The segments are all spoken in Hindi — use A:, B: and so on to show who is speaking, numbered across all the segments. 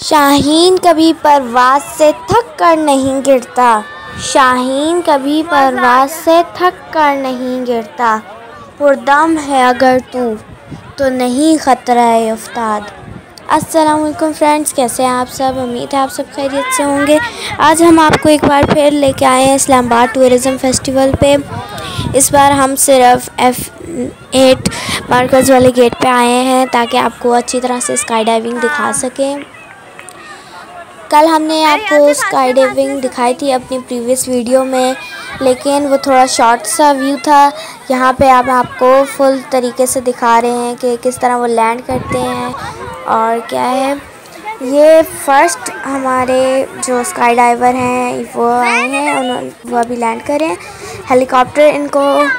A: शाहीन कभी परवाज़ से थक कर नहीं गिरता। शाहीन कभी परवाज़ से थक कर नहीं गिरता। पुरदम है अगर तू तो नहीं ख़तरा उस्ताद। अस्सलाम वालेकुम फ्रेंड्स, कैसे हैं आप सब। उम्मीद है आप सब खैरियत से होंगे। आज हम आपको एक बार फिर लेके आए हैं इस्लामाबाद टूरिज़म फेस्टिवल पे। इस बार हम सिर्फ F8 मरकज़ वाले गेट पे आए हैं ताकि आपको अच्छी तरह से स्काई डाइविंग दिखा सकें। कल हमने आपको स्काई डाइविंग दिखाई थी अपनी प्रीवियस वीडियो में, लेकिन वो थोड़ा शॉर्ट सा व्यू था। यहाँ पे आप आपको फुल तरीके से दिखा रहे हैं कि किस तरह वो लैंड करते हैं और क्या है। ये फर्स्ट हमारे जो स्काई डाइवर हैं वो आए हैं, उन्होंने वो अभी लैंड करे हैं। हेलीकॉप्टर इनको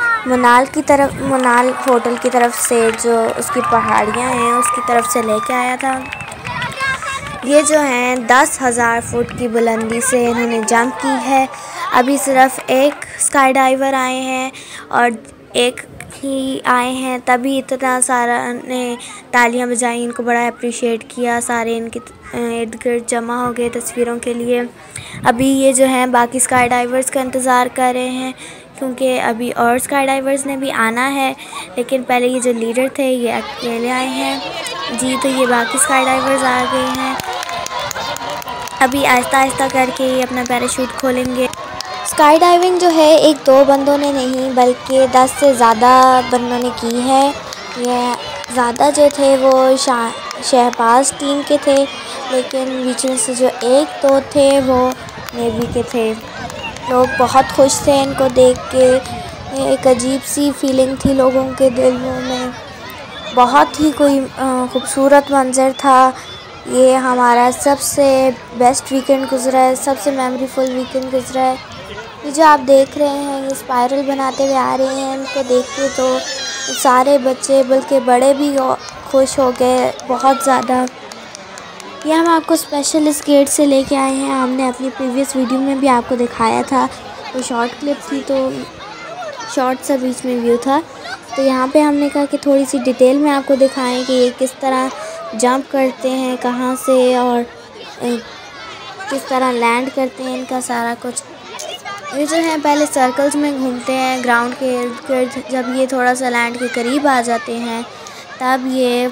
A: मनाल होटल की तरफ से, जो उसकी पहाड़ियाँ हैं उसकी तरफ से लेके आया था। ये जो हैं 10,000 फुट की बुलंदी से इन्होंने जंप की है। अभी सिर्फ एक स्काई डाइवर आए हैं और एक ही आए हैं, तभी इतना सारा ने तालियां बजाई, इनको बड़ा अप्रिशिएट किया। सारे इनके इर्द गिर्द जमा हो गए तस्वीरों के लिए। अभी ये जो हैं बाकी स्काई डाइवर्स का इंतज़ार कर रहे हैं, क्योंकि अभी और स्काई डाइवर्स ने भी आना है। लेकिन पहले ये जो लीडर थे ये अकेले आए हैं जी, तो ये बाकी स्काई डाइवर्स आ गए हैं। अभी आहिस्ता आहिस्ता करके ये अपना पैराशूट खोलेंगे। स्काई डाइविंग जो है एक दो बंदों ने नहीं बल्कि 10 से ज़्यादा बंदों ने की है। ये ज़्यादा जो थे वो शहबाज टीम के थे, लेकिन बीच में से जो एक दो थे वो नेवी के थे। लोग बहुत खुश थे इनको देख के। एक अजीब सी फीलिंग थी लोगों के दिलों में। बहुत ही कोई खूबसूरत मंज़र था। ये हमारा सबसे बेस्ट वीकेंड गुज़रा है, सबसे मेमोरीफुल वीकेंड गुज़रा है। ये जो आप देख रहे हैं ये स्पाइरल बनाते हुए आ रहे हैं, इनको देख के तो सारे बच्चे बल्कि बड़े भी खुश हो गए बहुत ज़्यादा। ये हम आपको स्पेशल इस गेट से लेके आए हैं। हमने अपनी प्रीवियस वीडियो में भी आपको दिखाया था, वो शॉर्ट क्लिप थी तो शॉर्ट सा बीच में व्यू था। तो यहाँ पे हमने कहा कि थोड़ी सी डिटेल में आपको दिखाएं कि ये किस तरह जंप करते हैं, कहाँ से और किस तरह लैंड करते हैं, इनका सारा कुछ। ये जो है पहले सर्कल्स में घूमते हैं ग्राउंड के इर्द गिर्द। जब ये थोड़ा सा लैंड के करीब आ जाते हैं तब ये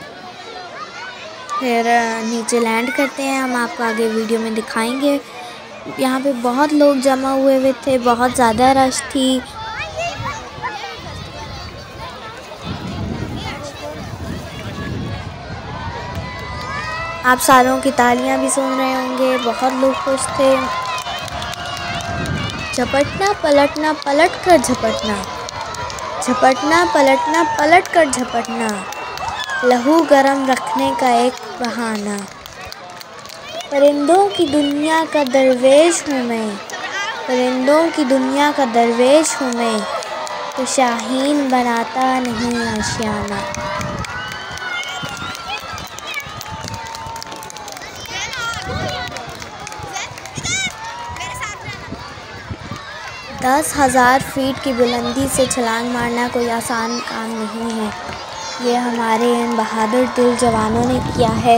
A: फिर नीचे लैंड करते हैं। हम आपको आगे वीडियो में दिखाएंगे। यहाँ पे बहुत लोग जमा हुए थे, बहुत ज़्यादा रश थी। आप सारों की तालियां भी सुन रहे होंगे, बहुत लोग खुश थे। झपटना पलटना पलट कर झपटना, झपटना पलटना पलट कर झपटना, लहू गरम रखने का एक बहाना। परिंदों की दुनिया का दरवेश हूँ मैं, परिंदों की दुनिया का दरवेश हूँ मैं, तो शाहीन बनाता नहीं आशियाना। 10,000 फीट की बुलंदी से छलांग मारना कोई आसान काम नहीं है। ये हमारे इन बहादुर दिल जवानों ने किया है।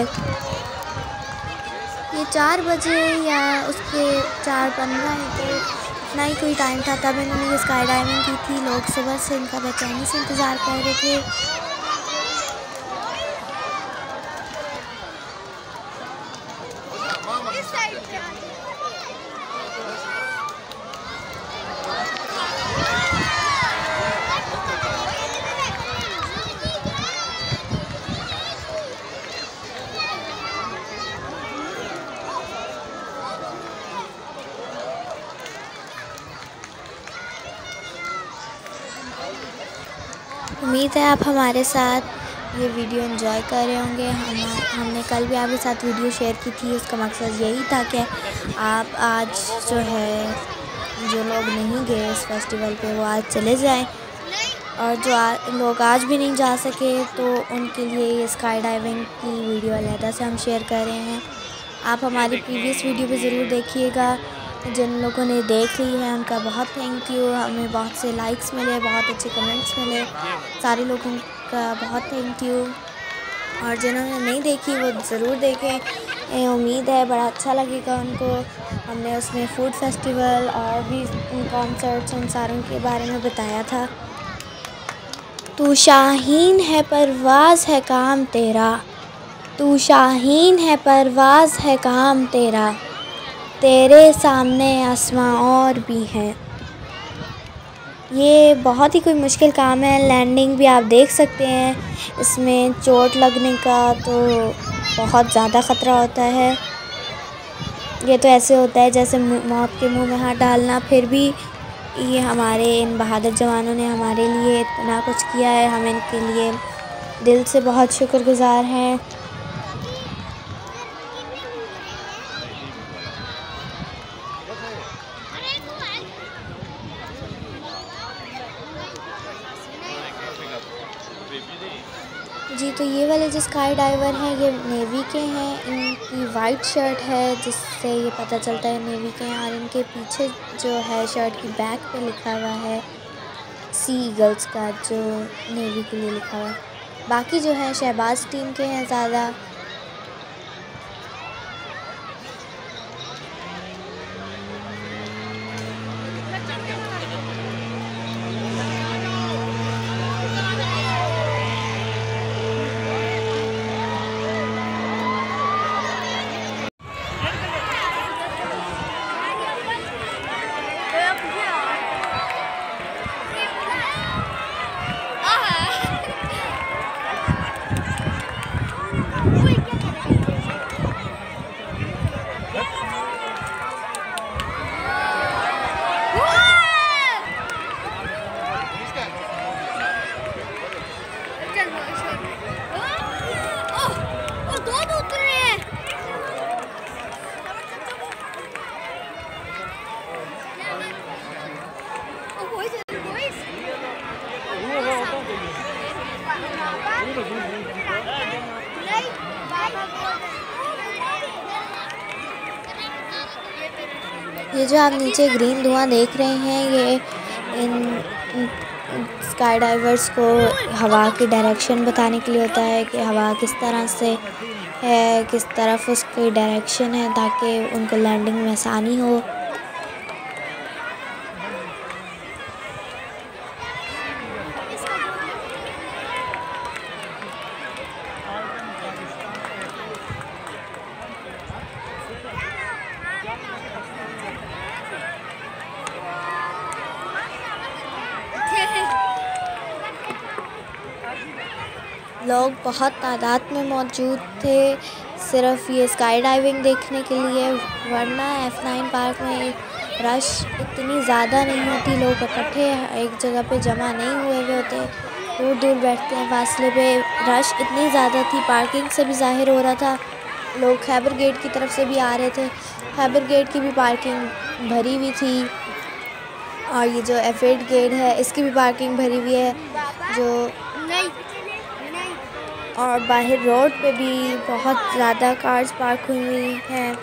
A: ये 4 बजे या उसके 4:15 इतना ही कोई टाइम था तब इन्होंने ये स्काई डाइविंग की थी। लोग सुबह से इनका बेचैनी से इंतज़ार कर रहे थे। उम्मीद है आप हमारे साथ ये वीडियो एंजॉय कर रहे होंगे। हमने कल भी आपके साथ वीडियो शेयर की थी, उसका मकसद यही था कि आप आज जो है जो लोग नहीं गए इस फेस्टिवल पे वो आज चले जाएं, और जो लोग आज भी नहीं जा सके तो उनके लिए ये स्काई डाइविंग की वीडियो अलहदा से हम शेयर कर रहे हैं। आप हमारी प्रीवियस वीडियो भी ज़रूर देखिएगा। जिन लोगों ने देख ली है उनका बहुत थैंक यू। हमें बहुत से लाइक्स मिले, बहुत अच्छे कमेंट्स मिले, सारे लोगों का बहुत थैंक यू। और जिन्होंने नहीं देखी वो ज़रूर देखें। उम्मीद है बड़ा अच्छा लगेगा उनको। हमने उसमें फूड फेस्टिवल और भी कॉन्सर्ट्स उन सारों के बारे में बताया था। तू शाहीन है परवाज़ है काम तेरा, तू शाहीन है परवाज़ है काम तेरा, तेरे सामने आसमां और भी हैं। ये बहुत ही कोई मुश्किल काम है। लैंडिंग भी आप देख सकते हैं, इसमें चोट लगने का तो बहुत ज़्यादा ख़तरा होता है। ये तो ऐसे होता है जैसे मौत के मुंह में हाथ डालना। फिर भी ये हमारे इन बहादुर जवानों ने हमारे लिए इतना कुछ किया है, हम इनके लिए दिल से बहुत शुक्रगुज़ार हैं। जी, तो ये वाले जो स्काई डाइवर हैं ये नेवी के हैं। इनकी वाइट शर्ट है जिससे ये पता चलता है नेवी के हैं, और इनके पीछे जो है शर्ट की बैक पे लिखा हुआ है सी ईगल्स का, जो नेवी के लिए लिखा हुआ है। बाकी जो है शहबाज टीम के हैं ज़्यादा। ये जो आप नीचे ग्रीन धुआं देख रहे हैं, ये इन स्काई डाइवर्स को हवा की डायरेक्शन बताने के लिए होता है कि हवा किस तरह से है, किस तरफ उसकी डायरेक्शन है, ताकि उनको लैंडिंग में आसानी हो। लोग बहुत तादाद में मौजूद थे सिर्फ ये स्काई डाइविंग देखने के लिए, वरना F9 पार्क में रश इतनी ज़्यादा नहीं होती। लोग इकट्ठे एक जगह पे जमा नहीं हुए हुए होते, दूर दूर बैठते हैं फासले पे। रश इतनी ज़्यादा थी, पार्किंग से भी ज़ाहिर हो रहा था। लोग खैबर गेट की तरफ से भी आ रहे थे, खैबर गेट की भी पार्किंग भरी हुई थी, और ये जो F8 गेट है इसकी भी पार्किंग भरी हुई है। जो और बाहर रोड पे भी बहुत ज़्यादा कार्स पार्क हुई हैं,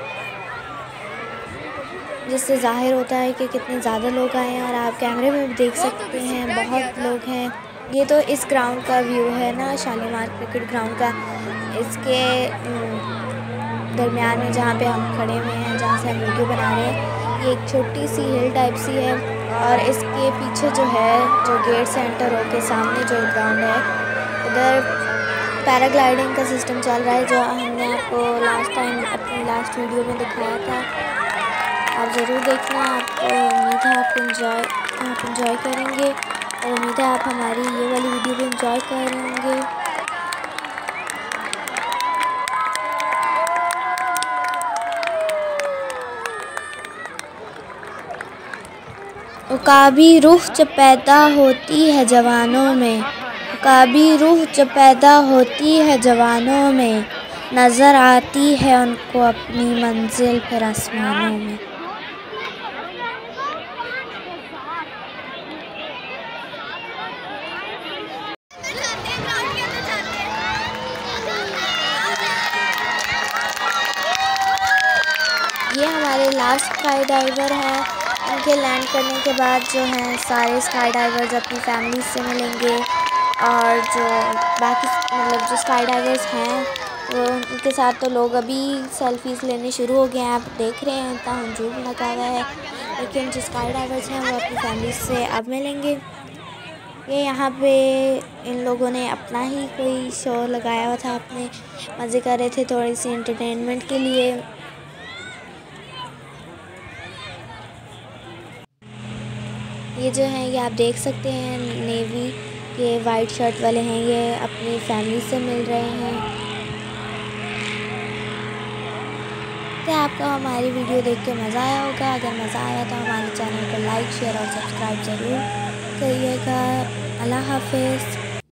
A: जिससे ज़ाहिर होता है कि कितने ज़्यादा लोग आए हैं। और आप कैमरे में भी देख सकते हैं बहुत लोग हैं। ये तो इस ग्राउंड का व्यू है ना, शालीमार क्रिकेट ग्राउंड का। इसके दरमियान में जहाँ पे हम खड़े हुए हैं, जहाँ से हम वीडियो बना रहे हैं, ये एक छोटी सी हिल टाइप सी है, और इसके पीछे जो है, जो गेट से एंटर होके सामने जो ग्राउंड है, उधर पैराग्लाइडिंग का सिस्टम चल रहा है, जो हमने आपको लास्ट टाइम अपनी लास्ट वीडियो में दिखाया था। आप ज़रूर देखना। आपको उम्मीद है आप इंजॉय करेंगे, और उम्मीद है आप हमारी ये वाली वीडियो भी इंजॉय कर रहे होंगे। उकाबी रूह जब पैदा होती है जवानों में, उकाबी रूह जब पैदा होती है जवानों में, नज़र आती है उनको अपनी मंजिल फिर आसमानों में। ये हमारे लास्ट स्काई डाइवर हैं। इनके लैंड करने के बाद जो हैं सारे स्काई डाइवर्स अपनी फैमिली से मिलेंगे, और जो बाकी मतलब जो स्काई डाइवर्स हैं तो उनके साथ तो लोग अभी सेल्फीज़ लेने शुरू हो गए हैं। आप देख रहे हैं इतना हुजूम लगा हुआ है, लेकिन जो स्काई डाइवर्स हैं वो अपनी फैमिली से अब मिलेंगे। ये यहाँ पे इन लोगों ने अपना ही कोई शो लगाया हुआ था, अपने मज़े कर रहे थे थोड़ी सी एंटरटेनमेंट के लिए। ये जो हैं ये आप देख सकते हैं नेवी के वाइट शर्ट वाले हैं, ये अपनी फैमिली से मिल रहे हैं। तो आपको हमारी वीडियो देख के मज़ा आया होगा। अगर मज़ा आया तो हमारे चैनल को लाइक शेयर और सब्सक्राइब ज़रूर करिएगा। अल्लाह हाफिज़।